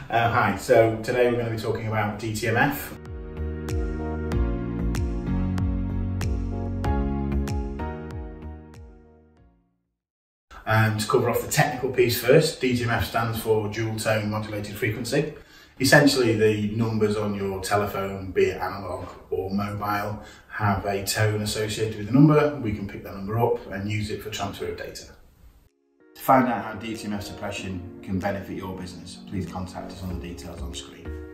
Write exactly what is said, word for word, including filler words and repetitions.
Uh, hi, so today we're going to be talking about D T M F. Um, to cover off the technical piece first, D T M F stands for dual tone modulated frequency. Essentially, the numbers on your telephone, be it analog or mobile, have a tone associated with the number. We can pick that number up and use it for transfer of data. To find out how D T M F suppression can benefit your business, please contact us on the details on screen.